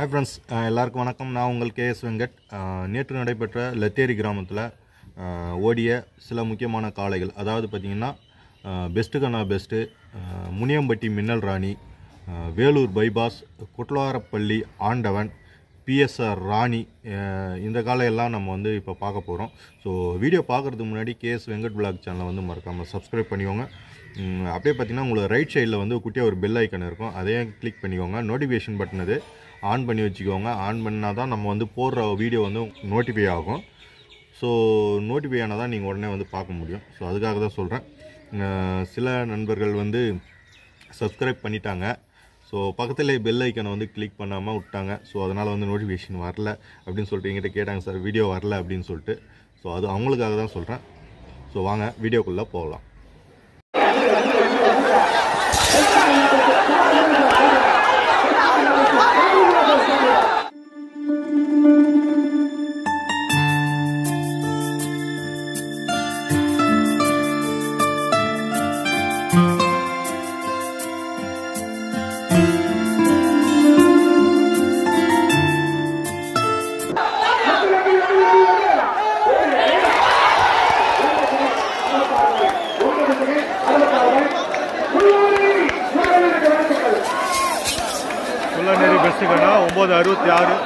Hi friends, எல்லாருக்கும் வணக்கம். நான் உங்கள் கேஎஸ் வெங்கட். நேற்று நடைபெற்ற லத்தேரி கிராமத்தில் ஓடிய சில முக்கியமான காளைகள், அதாவது பார்த்திங்கன்னா பெஸ்ட்டு கண்ணா பெஸ்ட்டு, முனியம்பட்டி மின்னல் ராணி, வேலூர் பைபாஸ், குட்லாரப்பள்ளி ஆண்டவன், பிஎஸ்ஆர் ராணி, இந்த காலையெல்லாம் நம்ம வந்து இப்போ பார்க்க போகிறோம். ஸோ வீடியோ பார்க்குறதுக்கு முன்னாடி கேஎஸ் வெங்கட் விளாக் சேனலை வந்து மறக்காமல் சப்ஸ்கிரைப் பண்ணிக்கோங்க. அப்படியே பார்த்திங்கன்னா உங்களுக்கு ரைட் சைடில் வந்து குட்டியாக ஒரு பெல் ஐக்கன் இருக்கும், அதையும் கிளிக் பண்ணிக்கோங்க. நோட்டிஃபிகேஷன் பட்டன் அது ஆன் பண்ணி வச்சுக்கோங்க. ஆன் பண்ணால் தான் நம்ம வந்து போடுற வீடியோ வந்து நோட்டிஃபை ஆகும். ஸோ நோட்டிஃபை ஆனால் தான் நீங்கள் உடனே வந்து பார்க்க முடியும். ஸோ அதுக்காக தான் சொல்கிறேன். சில நண்பர்கள் வந்து சப்ஸ்கிரைப் பண்ணிட்டாங்க, ஸோ பக்கத்தில் பெல் ஐக்கனை வந்து கிளிக் பண்ணாமல் விட்டாங்க. ஸோ அதனால் வந்து நோட்டிஃபிகேஷன் வரல அப்படின்னு சொல்லிட்டு எங்கிட்ட கேட்டாங்க, சார் வீடியோ வரல அப்படின்னு சொல்லிட்டு. ஸோ அது அவங்களுக்காக தான் சொல்கிறேன். ஸோ வாங்க வீடியோக்குள்ளே போகலாம். நேரி பெஸ்ட் கண்ணா 966.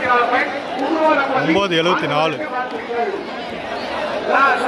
974